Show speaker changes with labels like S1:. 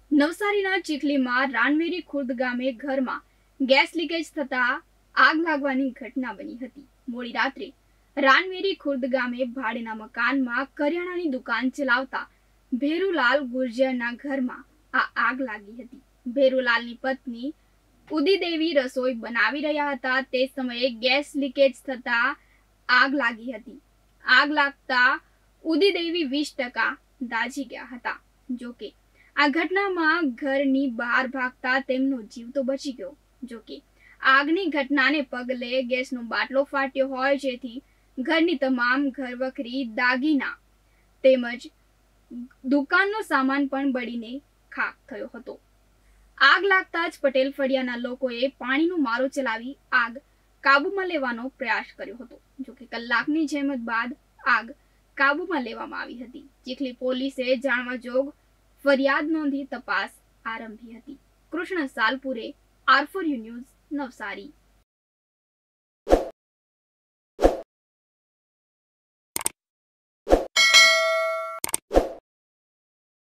S1: નવસારીના ચીખલીમાં રાનવેરી ખુર્દ ગામે ઘરમાં ગેસ લીકેજ થતા આગ લાગવાની ઘટના બની હતી। મોડી રાત્રે રાનવેરી ખુર્દ ગામે ભાડેના મકાનમાં કરિયાણાની દુકાન ચલાવતા ભેરુલાલ ગુર્જરના ઘરમાં આ આગ લાગી હતી। ભેરુલાલની પત્ની ઉદીદેવી રસોઈ બનાવી રહ્યા હતા તે સમયે ગેસ લીકેજ થતા આગ લાગી હતી। આગ લાગતા ઉદીદેવી 20% દાઝી ગયા હતા। જોકે આ ઘટનામાં ઘરની બહાર ભાગતા તેમનો જીવ તો બચી ગયો। જોકે આગની ઘટનાને પગલે ગેસનો બાટલો ફાટ્યો હોય જેથી ઘરની તમામ ઘરવખરી દાગીના તેમજ દુકાનનો સામાન પણ બળીને ખાખ થયો હતો। આગ લાગતા જ પટેલ ફળિયાના લોકોએ પાણીનો મારો ચલાવી આગ કાબૂમાં લેવાનો પ્રયાસ કર્યો હતો। જોકે કલાકની જહેમત બાદ આગ કાબૂમાં લેવામાં આવી હતી। ચીખલી પોલીસે જાણવા જોગ ફરિયાદ નોંધી તપાસ આરંભી હતી। Krishna Salpure, R4U news, Navsari.